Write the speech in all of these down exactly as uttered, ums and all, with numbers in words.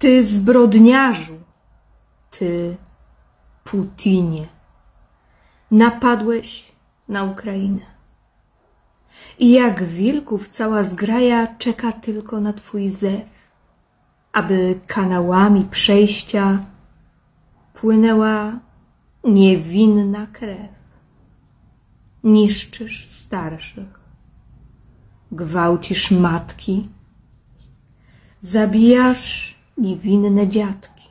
Ty zbrodniarzu, ty Putinie, napadłeś na Ukrainę. I jak wilków cała zgraja czeka tylko na twój zew, aby kanałami przejścia płynęła niewinna krew. Niszczysz starszych, gwałcisz matki, zabijasz niewinne dziadki,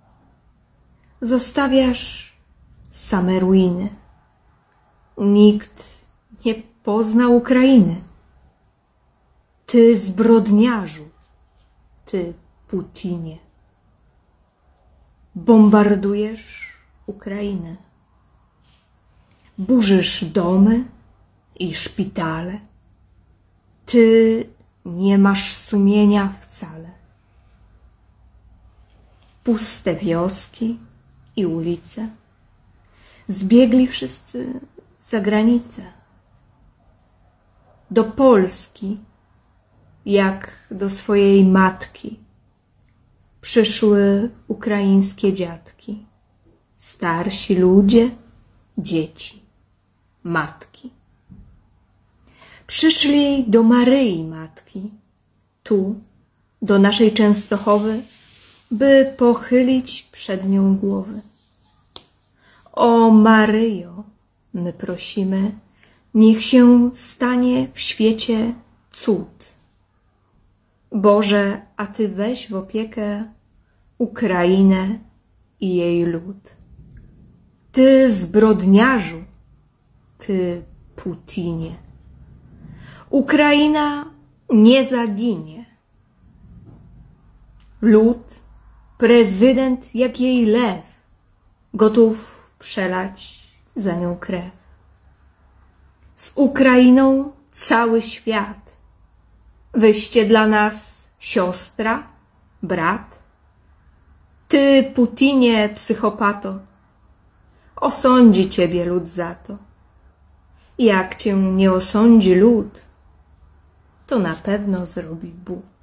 zostawiasz same ruiny. Nikt nie pozna Ukrainy. Ty zbrodniarzu, ty Putinie, bombardujesz Ukrainę. Burzysz domy i szpitale. Ty nie masz sumienia wcale. Puste wioski i ulice. Zbiegli wszyscy za granicę. Do Polski, jak do swojej matki, przyszły ukraińskie dziadki, starsi ludzie, dzieci, matki. Przyszli do Maryi Matki, tu, do naszej Częstochowy, by pochylić przed nią głowy. O Maryjo, my prosimy, niech się stanie w świecie cud. Boże, a Ty weź w opiekę Ukrainę i jej lud. Ty zbrodniarzu, Ty Putinie, Ukraina nie zaginie. Lud, prezydent jak jej lew, gotów przelać za nią krew. Z Ukrainą cały świat. Wyście dla nas siostra, brat. Ty, Putinie, psychopato, osądzi ciebie lud za to. Jak cię nie osądzi lud, to na pewno zrobi Bóg.